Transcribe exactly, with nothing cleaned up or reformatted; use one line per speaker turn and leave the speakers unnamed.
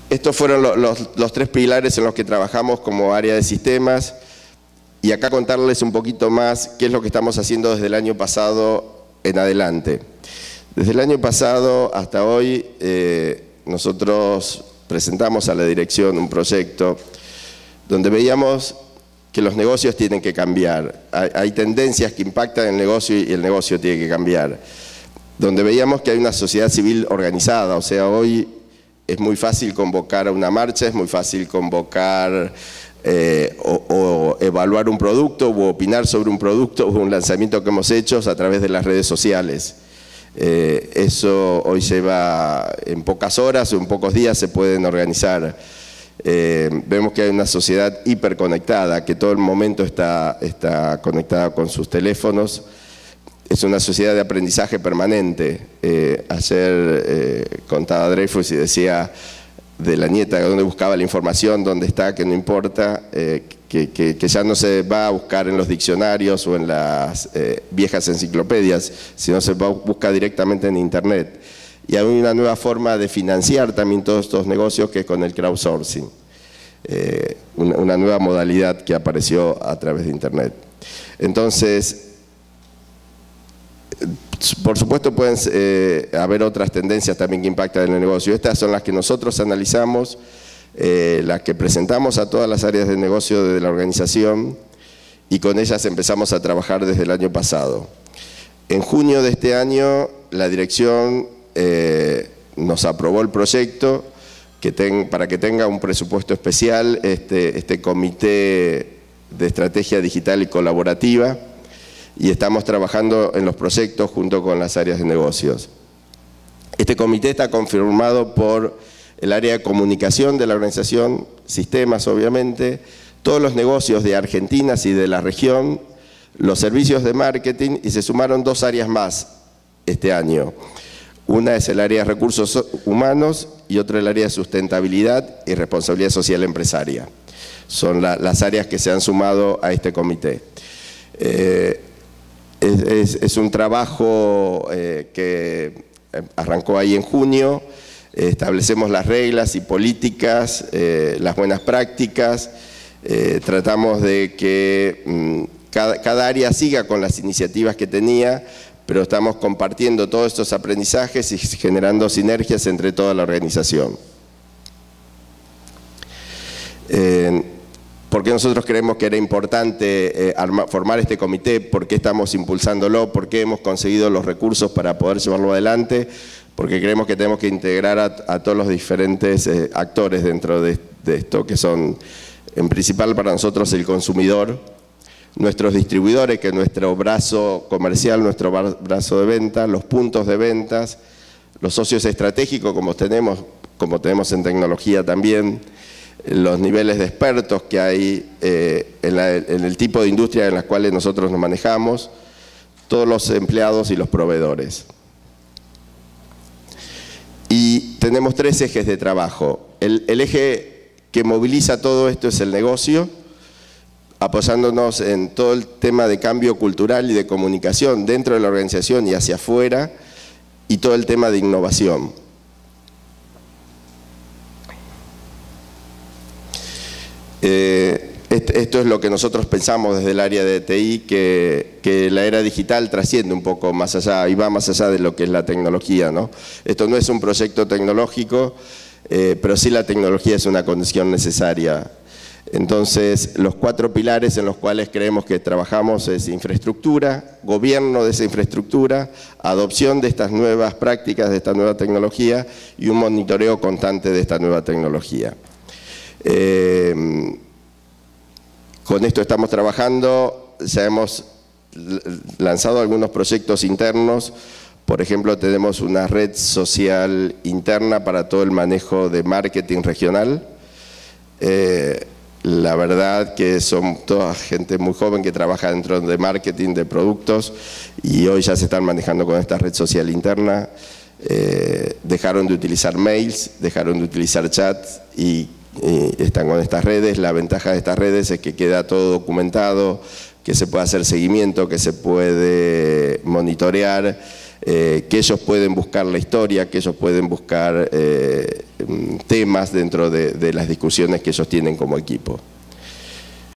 estos fueron los, los, los tres pilares en los que trabajamos como área de sistemas. Y acá contarles un poquito más qué es lo que estamos haciendo desde el año pasado en adelante. Desde el año pasado hasta hoy, eh, nosotros presentamos a la dirección un proyecto donde veíamos que los negocios tienen que cambiar. Hay, hay tendencias que impactan el negocio y el negocio tiene que cambiar. Donde veíamos que hay una sociedad civil organizada, o sea, hoy es muy fácil convocar a una marcha, es muy fácil convocar eh, o, o evaluar un producto o opinar sobre un producto o un lanzamiento que hemos hecho a través de las redes sociales. Eh, eso hoy se va en pocas horas o en pocos días se pueden organizar. Eh, vemos que hay una sociedad hiperconectada, que todo el momento está, está conectada con sus teléfonos. Es una sociedad de aprendizaje permanente. Eh, ayer eh, contaba Dreyfus y decía de la nieta de dónde buscaba la información, dónde está, que no importa, eh, que, que, que ya no se va a buscar en los diccionarios o en las eh, viejas enciclopedias, sino se va a buscar directamente en Internet. Y hay una nueva forma de financiar también todos estos negocios que es con el crowdsourcing. Eh, una, una nueva modalidad que apareció a través de Internet. Entonces, por supuesto pueden eh, haber otras tendencias también que impactan en el negocio. Estas son las que nosotros analizamos, eh, las que presentamos a todas las áreas de negocio de la organización y con ellas empezamos a trabajar desde el año pasado. En junio de este año la dirección eh, nos aprobó el proyecto que ten, para que tenga un presupuesto especial este, este comité de estrategia digital y colaborativa. Y estamos trabajando en los proyectos junto con las áreas de negocios. Este comité está confirmado por el área de comunicación de la organización, sistemas obviamente, todos los negocios de Argentina y de la región, los servicios de marketing y se sumaron dos áreas más este año. Una es el área de recursos humanos y otra el área de sustentabilidad y responsabilidad social empresaria. Son la, las áreas que se han sumado a este comité. Eh, Es, es, es un trabajo eh, que arrancó ahí en junio, eh, establecemos las reglas y políticas, eh, las buenas prácticas, eh, tratamos de que mm, cada, cada área siga con las iniciativas que tenía, pero estamos compartiendo todos estos aprendizajes y generando sinergias entre toda la organización. Eh, ¿Por qué nosotros creemos que era importante eh, arma, formar este comité? ¿Por qué estamos impulsándolo? ¿Por qué hemos conseguido los recursos para poder llevarlo adelante? Porque creemos que tenemos que integrar a, a todos los diferentes eh, actores dentro de, de esto, que son, en principal para nosotros, el consumidor, nuestros distribuidores, que es nuestro brazo comercial, nuestro brazo de venta, los puntos de ventas, los socios estratégicos, como tenemos, como tenemos en tecnología también, los niveles de expertos que hay eh, en, la, en el tipo de industria en las cuales nosotros nos manejamos, todos los empleados y los proveedores. Y tenemos tres ejes de trabajo. El, el eje que moviliza todo esto es el negocio, apoyándonos en todo el tema de cambio cultural y de comunicación dentro de la organización y hacia afuera, y todo el tema de innovación. Eh, esto es lo que nosotros pensamos desde el área de T I, que, que la era digital trasciende un poco más allá y va más allá de lo que es la tecnología, ¿no? Esto no es un proyecto tecnológico, eh, pero sí la tecnología es una condición necesaria. Entonces, los cuatro pilares en los cuales creemos que trabajamos es infraestructura, gobierno de esa infraestructura, adopción de estas nuevas prácticas, de esta nueva tecnología y un monitoreo constante de esta nueva tecnología. Eh, con esto estamos trabajando, ya hemos lanzado algunos proyectos internos. Por ejemplo, tenemos una red social interna para todo el manejo de marketing regional. Eh, la verdad que son toda gente muy joven que trabaja dentro de marketing de productos y hoy ya se están manejando con esta red social interna. Eh, dejaron de utilizar mails, dejaron de utilizar chats y Y están con estas redes. La ventaja de estas redes es que queda todo documentado, que se puede hacer seguimiento, que se puede monitorear, eh, que ellos pueden buscar la historia, que ellos pueden buscar eh, temas dentro de, de las discusiones que ellos tienen como equipo.